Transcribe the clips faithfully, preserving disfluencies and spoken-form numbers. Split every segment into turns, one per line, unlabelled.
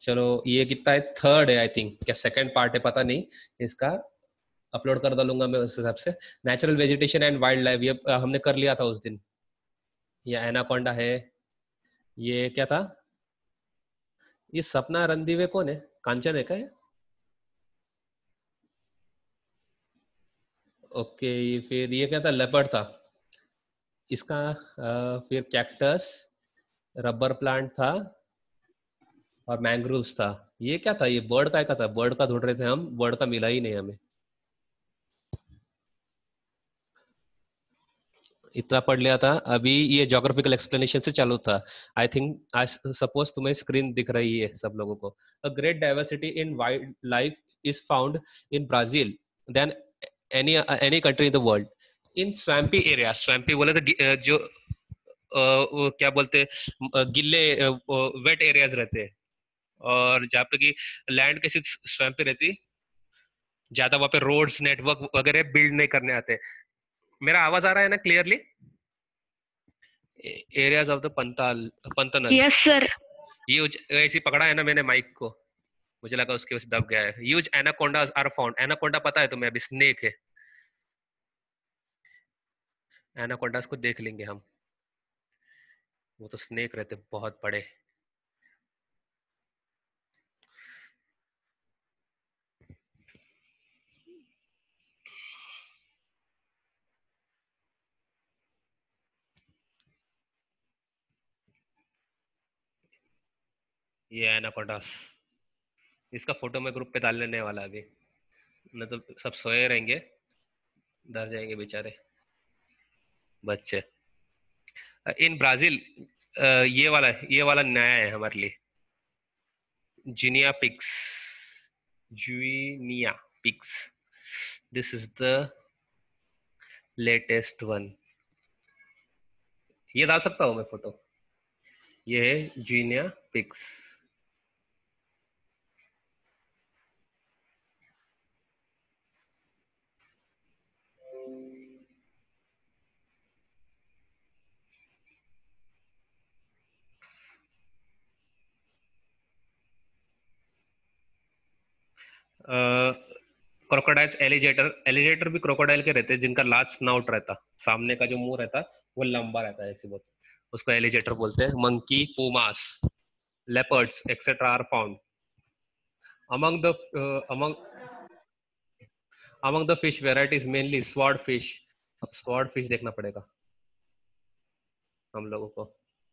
चलो ये कितना है, थर्ड है आई थिंक, क्या सेकंड पार्ट है पता नहीं, इसका अपलोड कर डालूंगा मैं उस हिसाब से। Natural vegetation and wildlife, ये हमने कर लिया था उस दिन। ये एनाकोंडा है। ये क्या था, ये सपना रणदीवे कौन है, कांचन है क्या ये? ओके, ये फिर ये क्या था, लेपर्ड था इसका। आ, फिर कैक्टस, रबर प्लांट था और मैंग्रोव्स था। ये क्या था, ये बर्ड का क्या था, बर्ड का ढूंढ रहे थे हम, बर्ड का मिला ही नहीं हमें। इतना पढ़ लिया था। अभी ये जोग्राफिकल एक्सप्लेनेशन से चालू था। आई थिंक आई सपोज तुम्हें स्क्रीन दिख रही है सब लोगों को। A great diversity in wildlife is found in Brazil than any any country in the world. In swampy area, swampy बोले तो गि- अ, जो अ, वो क्या बोलते हैं, अ, गिल्ले वेट एरियाज रहते हैं, और जहाँ पे की लैंड कैसी स्वैम्पी रहती, ज्यादा वहाँ पे रोड्स नेटवर्क वगैरह बिल्ड नहीं करने आते। मेरा आवाज आ रहा है ना क्लियरली? एरियाज ऑफ द पंताल पंतनल।
Yes sir.
ह्यूज, ऐसी पकड़ा है ना मैंने माइक को, मुझे लगा उसके वजह से दब गया है। Huge anacondas are found. Anaconda पता है तुम्हें, अभी स्नेक है। एनाकोंडास को देख लेंगे हम, वो तो स्नेक रहते बहुत बड़े। ये एनाकोंडास, इसका फोटो मैं ग्रुप पे डाल लेने वाला अभी, नहीं तो सब सोए रहेंगे, डर जाएंगे बेचारे बच्चे। इन ब्राजील, ये वाला ये वाला नया है हमारे लिए, genia pics, genia pics, this is the latest one. ये डाल सकता हूँ मैं फोटो, ये है genia pics. Crocodiles, alligator, alligator भी क्रोकोडाइल के रहते हैं जिनका लार्ज स्नाउट रहता, सामने का जो मुंह रहता वो लंबा रहता है ऐसे बहुत, उसको एलिगेटर बोलते हैं। Monkey, pumas, leopards etcetera are found among the uh, among among the fish varieties mainly sword fish। अब sword fish देखना पड़ेगा हम लोगों को।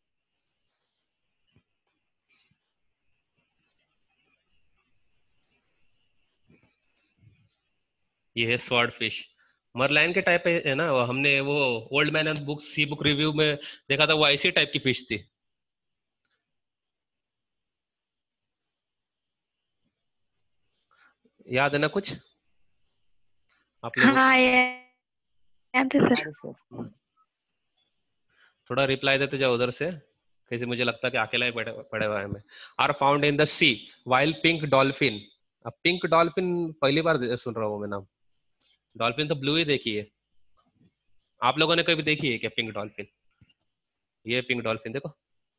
ये है स्वॉर्ड फिश, मरलाइन के टाइप है ना, वो हमने वो old man and book sea book review में देखा था, वो ऐसी टाइप की फिश थी। याद है ना कुछ आप लोगों को?
हाँ याद है सर।
थोड़ा रिप्लाई देते जाओ उधर से, कैसे मुझे लगता है कि अकेला ही पड़े पड़े हुआ है मैं। Are found in the sea wild pink dolphin. अब पिंक डॉल्फिन पहली बार सुन रहा हूँ मैं नाम। डॉल्फिन तो ब्लू ही देखी है, आप लोगों ने कभी देखी है क्या पिंक डॉल्फिन? ये पिंक डॉल्फिन देखो,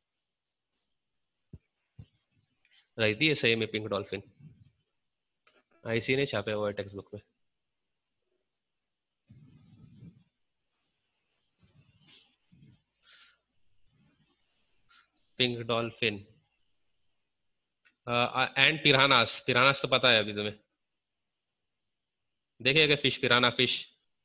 रहती है सही में पिंक डॉल्फिन, ऐसी नहीं छापे हुआ है टेक्स्ट बुक में। Pink dolphin and piranhas. Piranhas तो पता है अभी तुम्हें, देखिए फिश, पिराना फिश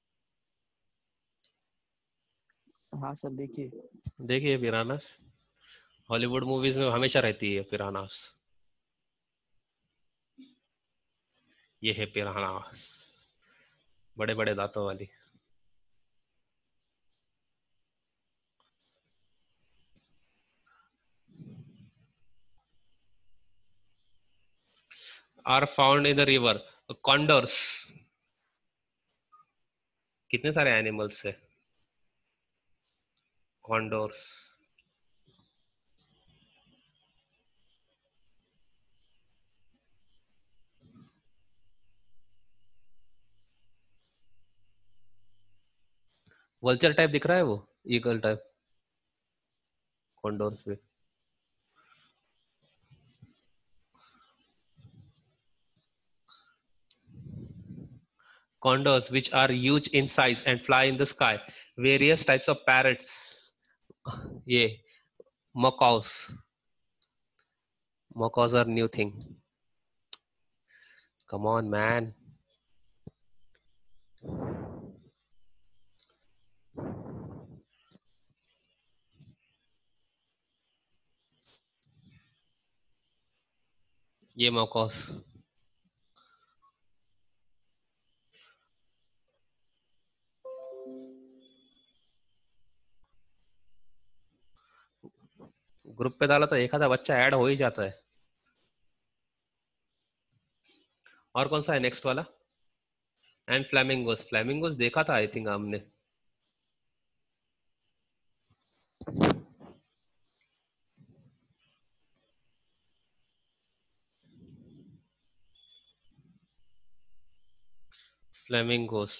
हाँ सर देखिए।
देखिए पिरानास, हॉलीवुड मूवीज में हमेशा रहती है पिरानास। ये है पिरानास, बड़े बड़े दांतों वाली। Are found in the river. Condors, कितने सारे एनिमल्स है कॉन्डोर्स। वल्चर टाइप दिख रहा है वो, ईगल टाइप, कॉन्डोर्स पे। Condors, which are huge in size and fly in the sky. Various types of parrots. Yeah, macaws. Macaws are new thing. Come on, man. ये macaws. Group पे डाला तो एक आधा बच्चा ऐड हो ही जाता है. और कौन सा है नेक्स्ट वाला? And flamingos. फ्लैमिंगोस देखा था आई थिंक हमने. फ्लैमिंगोस.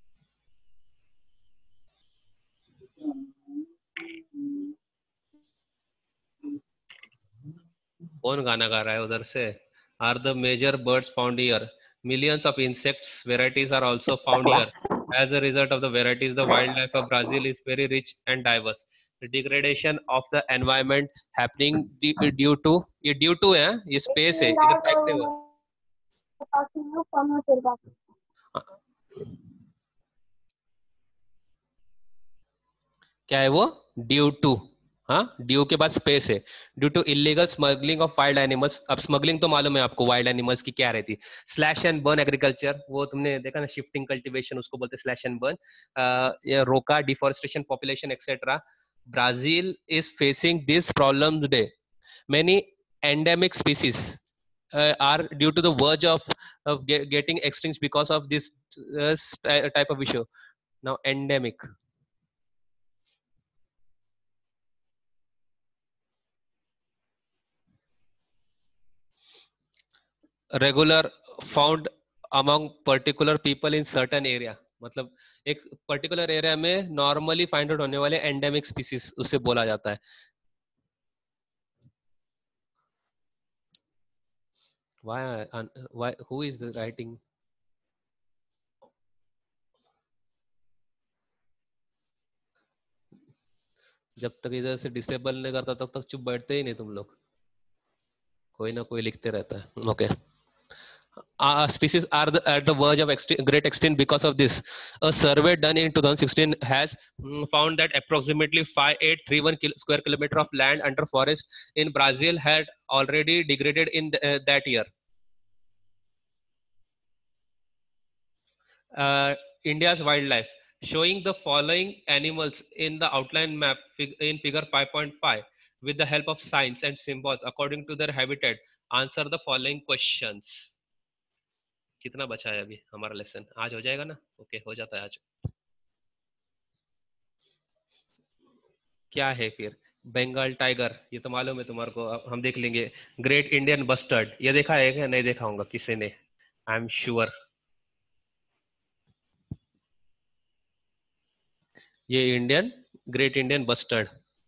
कौन गाना गा रहा है उधर से? Are the major birds found here? Millions of insects varieties are also found here. As a result of the varieties, the wildlife of Brazil is very rich and diverse. The degradation of the environment happening due due to ये due to है, ये space है, इधर फेंकते हुए. क्या है वो? Due to. हाँ, ड्यू के बाद स्पेस है. Due to illegal smuggling of wild animals. अब स्मगलिंग तो मालूम है आपको वाइल्ड एनिमल्स की क्या रहती. स्लैश एंड बर्न एग्रीकल्चर, वो तुमने देखा ना, शिफ्टिंग कल्टीवेशन उसको बोलते हैं स्लैश एंड बर्न. रोका deforestation, population etcetera. Brazil is facing this problem today. Many endemic species are due to the verge of, of get, getting extinct because of this uh, type of issue. Now endemic. Regular found among particular people in certain area. मतलब एक particular area में normally find out होने वाले endemic species उसे बोला जाता है. Why? Why? Who is the writing? जब तक इधर से डिसेबल नहीं करता तब तक चुप बैठते ही नहीं तुम लोग. कोई ना कोई लिखते रहता है. Okay. Okay. Uh, species are the, at the verge of extinct, great extinct because of this. A survey done in two thousand sixteen has mm, found that approximately five thousand eight hundred thirty-one kil square kilometer of land under forest in Brazil had already degraded in the, uh, that year. Uh, India's wildlife, showing the following animals in the outline map fig in figure five point five with the help of signs and symbols according to their habitat. Answer the following questions. कितना बचा है अभी हमारा lesson? आज हो जाएगा ना? Okay okay, हो जाता है आज. क्या है फिर? बंगाल टाइगर, ये तो मालूम है तुम्हारे को, हम देख लेंगे. ग्रेट इंडियन बस्टर्ड, ये देखा है क्या? नहीं देखा होगा किसी ने, आई एम श्योर. ये Indian great Indian bustard.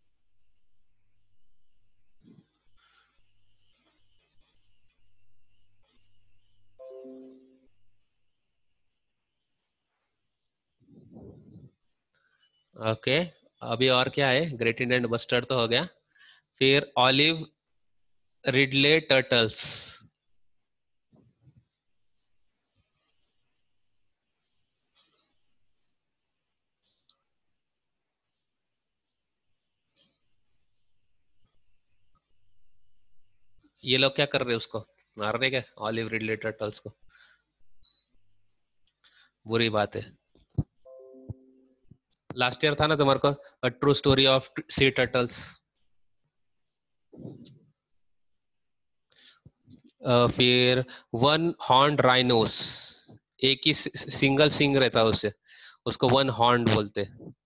Okay okay, अभी और क्या है? ग्रेट इंडियन बस्टर्ड तो हो गया. फिर ऑलिव रिडले टर्टल्स. ये लोग क्या कर रहे हैं? उसको मार रहे क्या? ऑलिव रिडले टर्टल्स को? बुरी बात है. लास्ट ईयर था ना तुम्हारे को a true story of sea turtles. फिर वन हॉर्न राइनोस, एक ही सिंगल सिंग रहता है उसे, उसको वन हॉर्न बोलते.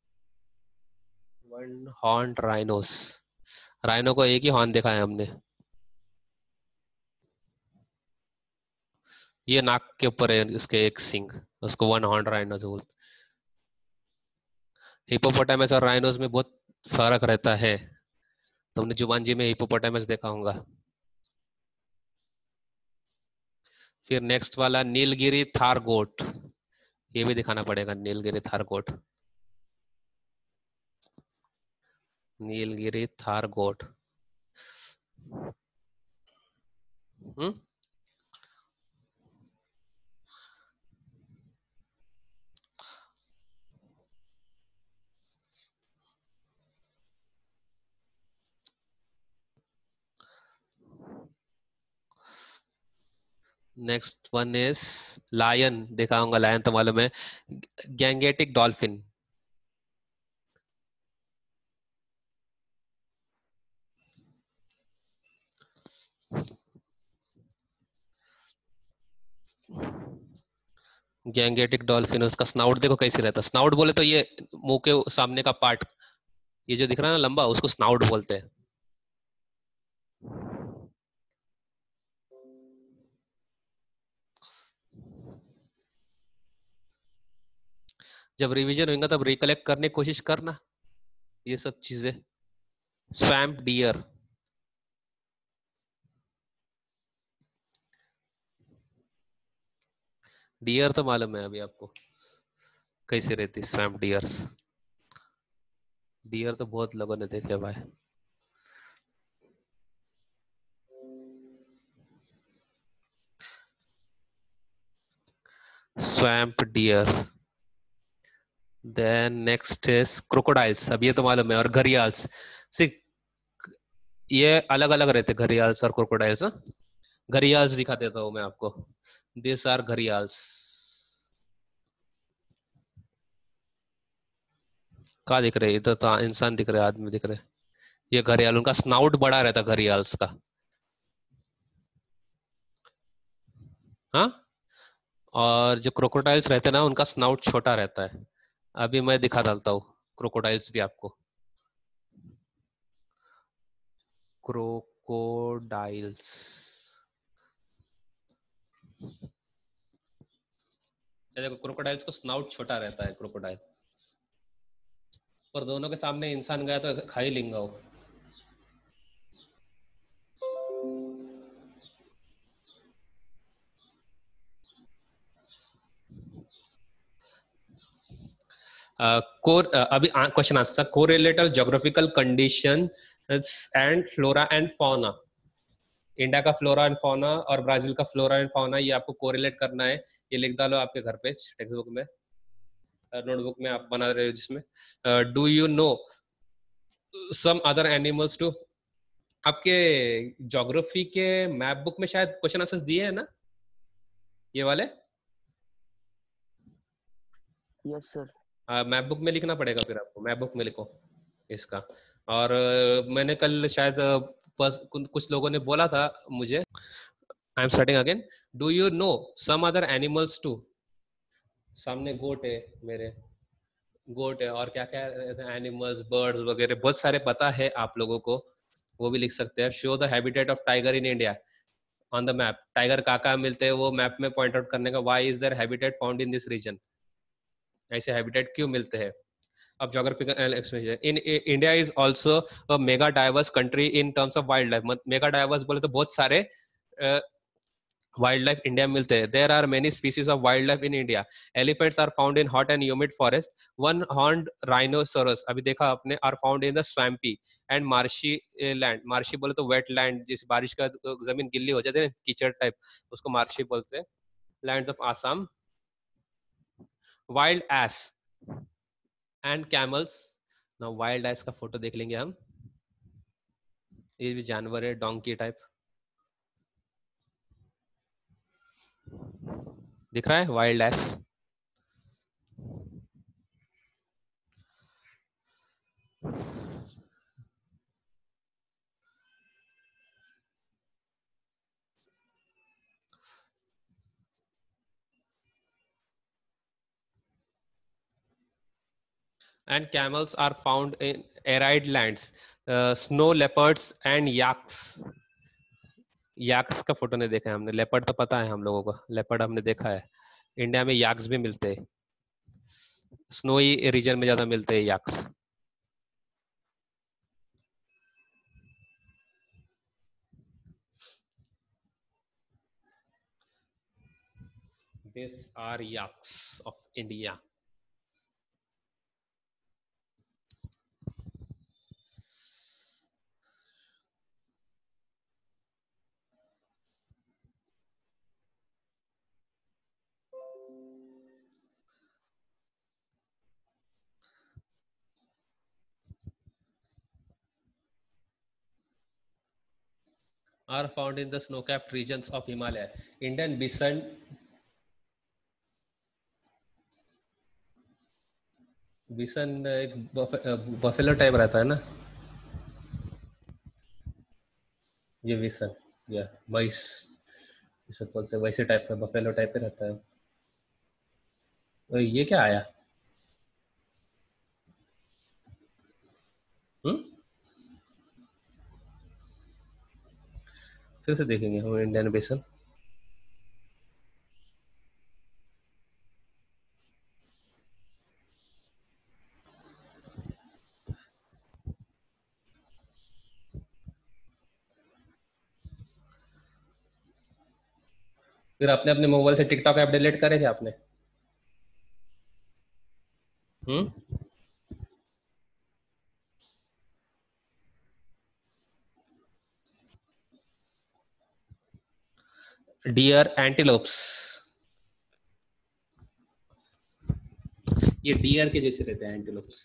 One horn rhinos. राइनो को एक ही हॉर्न देखा है हमने. ये नाक के ऊपर है इसके एक सिंग, उसको वन हॉर्न राइनोस बोलते. हिपोपोटामस और राइनोस में बहुत फर्क रहता है. तुमने जुमांजी में हिपोपोटामस देखा होगा. फिर नेक्स्ट वाला नीलगिरी थार गोट. ये भी दिखाना पड़ेगा, Nilgiri tahr goat. Nilgiri tahr goat. Hmm next one is lion. देखा होगा लायन तो मालूम है। Gangetic dolphin. गैंगेटिक डॉल्फिन, उसका स्नाउट देखो कैसे रहता है। स्नाउट बोले तो ये मुंह के सामने का पार्ट, ये जो दिख रहा है ना लंबा, उसको स्नाउट बोलते हैं। जब रिवीजन होगा तब रिकलेक्ट करने की कोशिश करना ये सब चीजें। Swamp dear. डियर तो मालूम है अभी आपको कैसे रहती स्वैम्प डियर्स। डियर तो बहुत लोगों ने देखे भाई। Swamp deers. Then next is crocodiles. अब ये तो मालूम है। और घरियाल्स। सी ये अलग अलग रहते घरियाल्स और क्रोकोडाइल्स। घरियाल्स दिखा देता हूं मैं आपको। This are gharials. कहाँ दिख रहे? इधर तो इंसान दिख रहे, आदमी दिख रहे। ये घरियाल, उनका स्नाउट बड़ा रहता घरियाल्स का। हाँ। और जो क्रोकोडाइल्स रहते हैं ना, उनका स्नाउट छोटा रहता है। अभी मैं दिखा डालता हूँ क्रोकोडाइल्स भी आपको। क्रोकोडाइल्स। देखो क्रोकोडाइल्स को स्नाउट छोटा रहता है क्रोकोडाइल। पर दोनों के सामने इंसान गया तो खा ही लेंगे वो। कोर अभी question answer. Correlate geographical condition and flora and fauna. India का फ्लोरा एंड फौना और ब्राजील का फ्लोरा एंड फौना, ये आपको कोरिलेट करना है। ये लिख डालो आपके घर पे टेक्स्ट बुक में, नोटबुक में आप बना रहे हो जिसमें। Do you know some other animals too. आपके ज्योग्राफी के मैप बुक में शायद क्वेश्चन आंसर्स दिए हैं ना, ये वाले।
Yes sir.
मैप बुक में लिखना पड़ेगा फिर आपको, मैप बुक में लिखो इसका। और uh, मैंने कल शायद uh, बस कुछ लोगों ने बोला था मुझे। I am starting again. Do you know some other animals too. सामने गोट है मेरे, गोट है और क्या क्या एनिमल्स बर्ड्स वगैरह बहुत सारे पता है आप लोगों को, वो भी लिख सकते हैं। Show the habitat of tiger in India on the map. Tiger कहाँ कहाँ मिलते हैं वो मैप में पॉइंट आउट करने का। Why is their habitat found in this region. ऐसे हैबिटेट क्यों मिलते हैं। अब geographical explanation. In India is also a mega diverse country in terms of wildlife. Mega diverse बोले तो बहुत सारे वाइल्ड लाइफ इंडिया में मिलते हैं। There are many species of wildlife in India. Elephants are found in hot and humid forest. One horned rhinoceros अभी देखा आपने are found in the swampy and marshy land. Marshy बोले तो wait land, जिस बारिश का जमीन गिल्ली हो जाती है कीचड़ टाइप, उसको मार्शी बोलते हैं। Lands of Assam. Wild ass and camels. ना वाइल्ड एस का फोटो देख लेंगे हम। ये भी जानवर है डोंकी टाइप, दिख रहा है wild ass. And camels are found in arid lands. Uh, snow leopards and yaks. Yaks का फोटो नहीं देखा है हमने। लेपर्ड तो पता है हम लोगों को, लेपर्ड हमने देखा है। इंडिया में याक्स भी मिलते हैं, स्नोई रीजन में ज्यादा मिलते हैं याक्स। These are yaks of India. Are found in the snow-capped regions of Himalaya. Indian bison. बिसन एक बफेलो टाइप रहता है ना, ये बिसन या भैंस इसे बोलते हैं, वैसे टाइप का बफेलो टाइप पे रहता है। और ये क्या आया? हम्म फिर से देखेंगे हम इंडियन बिसन। फिर आपने अपने मोबाइल से टिकटॉक ऐप डिलीट करे क्या आपने? हम्म डियर एंटीलोप्स, ये डियर के जैसे रहते हैं एंटीलोप्स।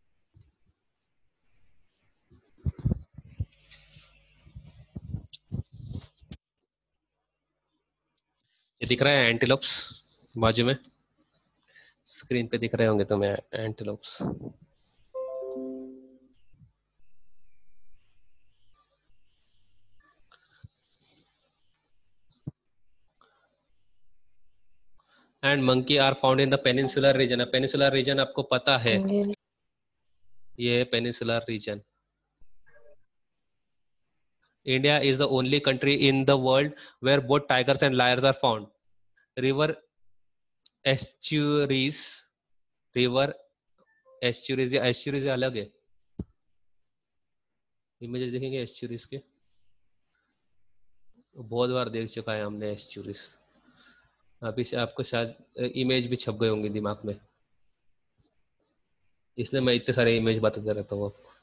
ये दिख रहा है एंटीलोप्स बाजू में, स्क्रीन पे दिख रहे होंगे तुम्हें antelopes. And monkey are found in the peninsular region. Peninsular region आपको पता है,
Indian
ये peninsular region. India is the only country in the world where both tigers and lions are found. River estuaries, river estuaries या estuaries अलग है। Images देखेंगे estuaries के, बहुत बार देख चुका है हमने एस्चुरीज। अभी से आपको शायद इमेज भी छप गए होंगे दिमाग में, इसलिए मैं इतने सारे इमेज बताते रहता हूँ आपको।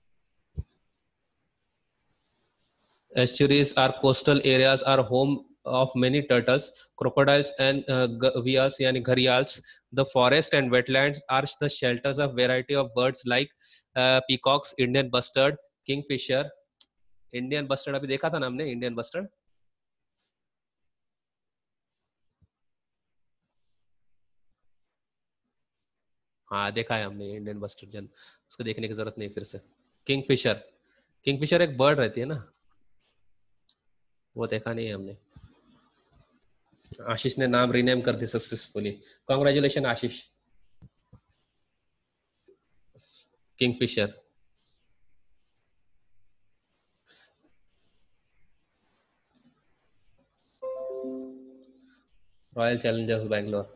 Estuaries are coastal areas are home of many turtles, crocodiles and uh, gharials yani gharials. The forest and wetlands are the shelters of variety of birds like uh, peacocks, Indian bustard, kingfisher. Indian bustard अभी देखा था ना हमने, Indian bustard। हाँ देखा है हमने Indian bustard जन, उसको देखने की जरूरत नहीं फिर से। किंगफिशर, किंगफिशर एक बर्ड रहती है ना, वो देखा नहीं है हमने। आशीष ने नाम रीनेम कर दिया successfully, congratulation Ashish. Kingfisher, Royal Challengers Bangalore.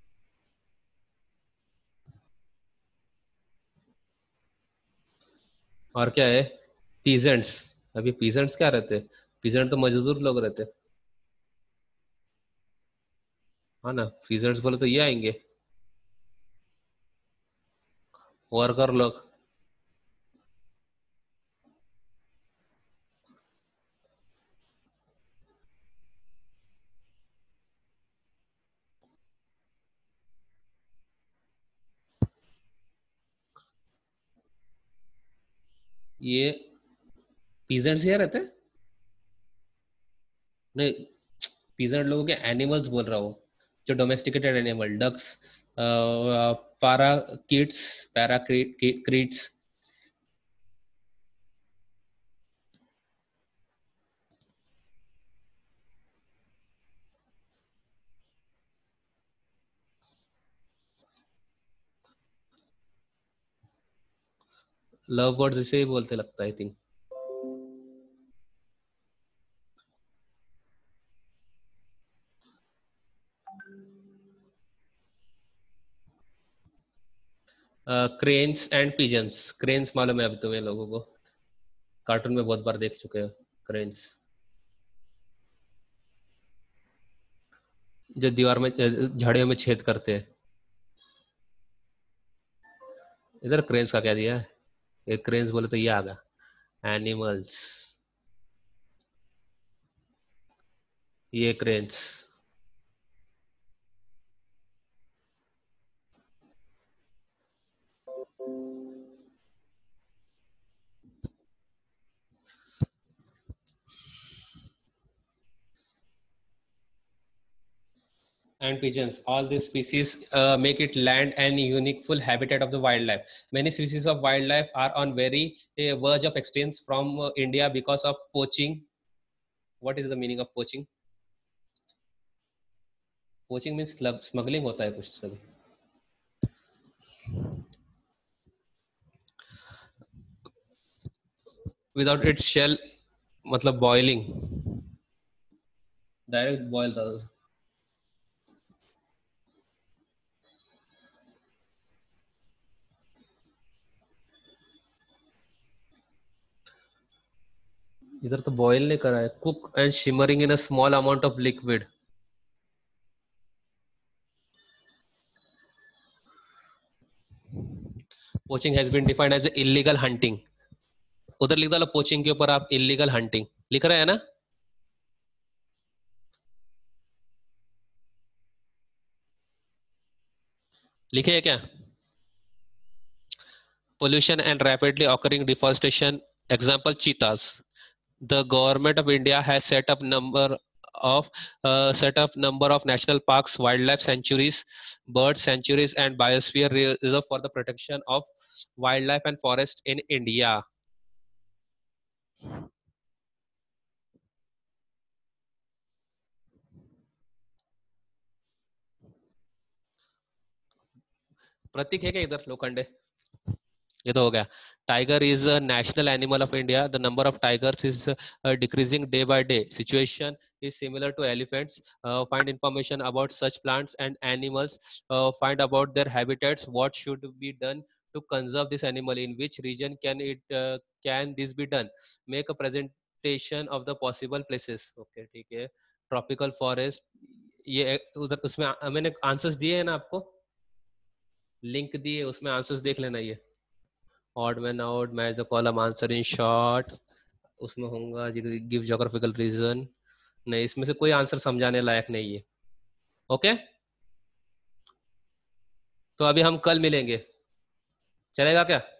और क्या है? पीजेंट्स। अभी पीजेंट्स क्या रहते हैं? पीजेंट तो मजदूर लोग रहते हैं, हाँ ना। पीजेंट्स बोले तो ये आएंगे, वर्कर लोग। ये पीजेंट्स ये रहते हैं? नहीं, पीजेंट लोगों के एनिमल्स बोल रहा हूँ, जो domesticated animal, ducks, parakeets, parakeets. Lovebirds इसे ही बोलते लगता है I think. Cranes and pigeons. Cranes मालूम है अभी तुम्हें लोगों को, कार्टून में बहुत बार देख चुके हो क्रेन्स। जो दीवार में झाड़ियों में छेद करते हैं। इधर क्रेन्स का क्या दिया है? ये क्रेन्स बोले तो ये आ गया एनिमल्स, ये cranes. And pigeons. All these species uh, make it land and unique full habitat of the wildlife. Many species of wildlife are on very uh, verge of extinction from uh, India because of poaching. What is the meaning of poaching? Poaching means smuggling होता है कुछ सभी। Without its shell, मतलब boiling, direct boil था। इधर तो boil नहीं करा है। Cook and simmering in a small amount of liquid. Poaching has been defined as illegal hunting. उधर लिख डालो पोचिंग के ऊपर आप इलीगल हंटिंग लिख रहे हैं ना? लिखे है क्या? Pollution and rapidly occurring deforestation. Example, cheetahs. The government of India has set up number of uh, set up number of national parks, wildlife sanctuaries, bird sanctuaries, and biosphere reserve for the protection of wildlife and forest in India. प्रतीक है क्या इधर लोखंडे? ये तो हो गया। Tiger is a national animal of India. The number of tigers is decreasing day by day. Situation is similar to elephants. Uh, find information about such plants and animals. Uh, find about their habitats. What should be done to conserve this animal? In which region can it uh, can this be done? Make a presentation of the possible places. Okay, ठीक है। Tropical forest, ये उधर उसमें मैंने answers दिए हैं ना आपको, लिंक दिए, उसमें आंसर्स देख लेना। ये odd man out, match the column, answer in short, उसमें होगा give geographical reason। नहीं, इसमें से कोई आंसर समझाने लायक नहीं है। ओके, तो अभी हम कल मिलेंगे, चलेगा क्या?